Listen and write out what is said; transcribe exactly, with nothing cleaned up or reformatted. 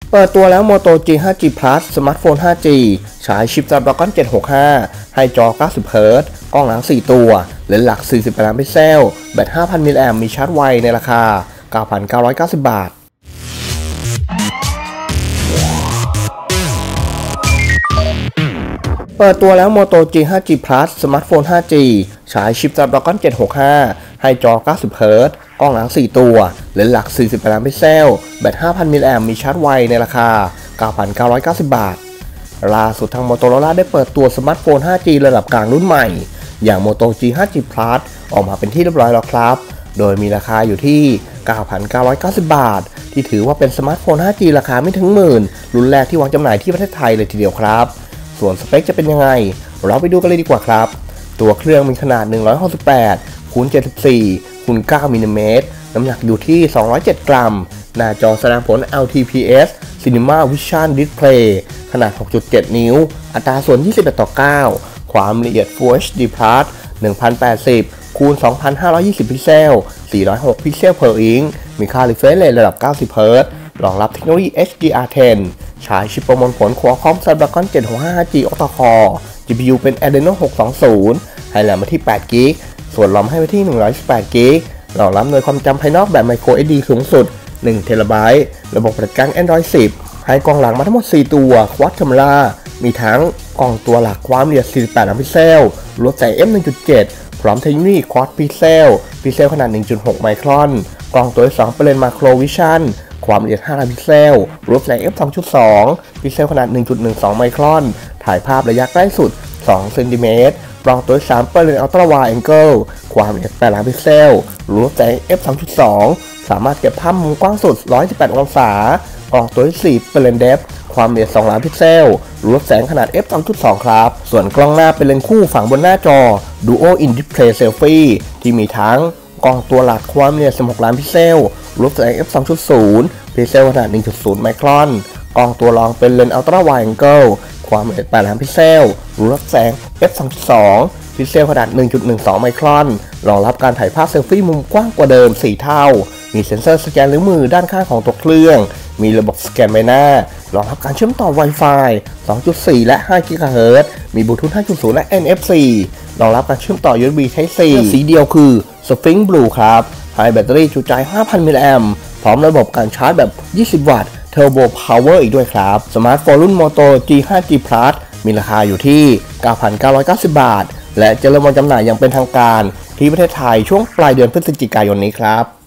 เปิดตัวแล้ว Moto จี ไฟว์ จี Plus สมาร์ทโฟน ไฟว์ จี ใช้ชิป Snapdragon เจ็ดหกห้า ให้จอ เก้าสิบ เฮิร์ตซ์ กล้องหลัง สี่ ตัว เลนส์หลัก สี่สิบ ล้านพิกเซล แบต ห้าพัน มิลลิแอมป์ มีชาร์จไวในราคา เก้าพันเก้าร้อยเก้าสิบ บาท เปิดตัวแล้ว Moto จี ไฟว์ จี Plus สมาร์ทโฟน ไฟว์ จี ใช้ชิป Snapdragon เจ็ดหกห้า ให้จอ เก้าสิบ เฮิร์ตซ์ กล้องหลัง สี่ ตัว เลนส์หลัก สี่สิบ ล้านพิกเซล แบต ห้าพัน มิลลิแอมป์ มีชาร์จไวในราคา เก้าพันเก้าร้อยเก้าสิบ บาท ล่าสุดทาง Motorola ได้เปิดตัวสมาร์ทโฟน ไฟว์ จี ระดับกลางรุ่นใหม่อย่าง Moto จี ไฟว์ จี Plus ออกมาเป็นที่เรียบร้อยแล้วครับโดยมีราคาอยู่ที่ เก้าพันเก้าร้อยเก้าสิบ บาทที่ถือว่าเป็นสมาร์ทโฟน ไฟว์ จี ราคาไม่ถึงหมื่นรุ่นแรกที่วางจำหน่ายที่ประเทศไทยเลยทีเดียวครับส่วนสเปคจะเป็นยังไงเราไปดูกันเลยดีกว่าครับตัวเครื่องมีขนาดหนึ่งร้อยหกสิบแปดคูณเจ็ดสิบสี่คูณเก้ามิลลิเมตรน้ำหนักอยู่ที่สองร้อยเจ็ดกรัมหน้าจอแสดงผล แอล ที พี เอส Cinema Vision Display ขนาด หกจุดเจ็ด นิ้วอัตราส่วนยี่สิบเอ็ดต่อเก้าความละเอียด Full เอช ดี Plus หนึ่งพันแปดสิบคูณสองพันห้าร้อยยี่สิบ พิกเซล สี่ร้อยหก พิกเซล per inch มีค่า refresh rate ระดับ เก้าสิบ เฮิร์ตซ์ รองรับเทคโนโลยี เอช ดี อาร์ เท็น ใช้ชิปประมวลผล Qualcomm Snapdragon เจ็ดหกห้า จี Octa-core จี พี ยู เป็น Adreno หกสองศูนย์ ให้แรมมาที่ แปดกิกะไบต์ ส่วน รอม ให้ไว้ที่ หนึ่งร้อยสิบแปดกิกะไบต์ รองรับหน่วยความจำภายนอกแบบ Micro เอส ดี สูงสุด หนึ่ง เทราไบต์ ระบบปฏิบัติการ Android สิบ ให้กล้องหลังมาทั้งหมด สี่ ตัว Quad Camera มีทั้งกล้องตัวหลักความละเอียด สี่สิบแปด ล้านพิกเซลลดแสง เอฟ หนึ่งจุดเจ็ด พร้อมเทคโนโลยี Quad Pixel พิกเซลขนาด หนึ่งจุดหก ไมครอนกล้องตัวที่สองเป็นเลนส์ Macro Vision ความละเอียด ห้า ล้านพิกเซลลดแสง เอฟ สองจุดสอง พิกเซลขนาด หนึ่งจุดหนึ่งสอง ไมครอนถ่ายภาพระยะใกล้สุด สองเซนติเมตรกล้องตัวที่สามเป็นเลนส์ Ultra Wide Angle ความละเอียด แปด ล้านพิกเซลลดแสง เอฟ สองจุดสอง สามารถเก็บภาพมุมกว้างสุด หนึ่งร้อยสิบแปด องศากล้องตัวที่สี่เป็นเลนส์ Depth ความละเอียด สอง ล้านพิกเซลลดแสงขนาด เอฟ สองจุดสอง ครับส่วนกล้องหน้าเป็นเลนส์คู่ฝังบนหน้าจอ Duo In Display Selfie ที่มีทั้งกล้องตัวหลักความละเอียด สิบหก ล้านพิกเซลลดแสง เอฟ สองจุดศูนย์ พิกเซลขนาด หนึ่งจุดศูนย์ ไมครอนกล้องตัวรองเป็นเลนส์ Ultra Wide Angle ความละเอียด แปด ล้านพิกเซลลดแสง เอฟ สองจุดสอง พิกเซลขนาด หนึ่งจุดหนึ่งสอง ไมครอนรองรับการถ่ายภาพเซลฟี่มุมกว้างกว่าเดิม สี่ เท่ามีเซ็นเซอร์สแกนนิ้วมือด้านข้างของตัวเครื่องมีระบบสแกนใบหน้ารองรับการเชื่อมต่อ Wi-Fi สองจุดสี่ และ ห้า กิกะเฮิรตซ์ มีบลูทูธ ห้าจุดศูนย์ และ เอ็น เอฟ ซี รองรับการเชื่อมต่อ ยู เอส บี Type C สีเดียวคือ Sphinx Blue ครับให้แบตเตอรี่จุใจ ห้าพัน มิลลิแอมป์พร้อมระบบการชาร์จแบบ ยี่สิบ วัตต์ Turbo Power อีกด้วยครับสมาร์ทโฟนรุ่น Moto จี ไฟว์ จี Plus มีราคาอยู่ที่ เก้าพันเก้าร้อยเก้าสิบ บาทและจะเริ่มวางจำหน่ายอย่างเป็นทางการที่ประเทศไทยช่วงปลายเดือนพฤศจิกายนนี้ครับ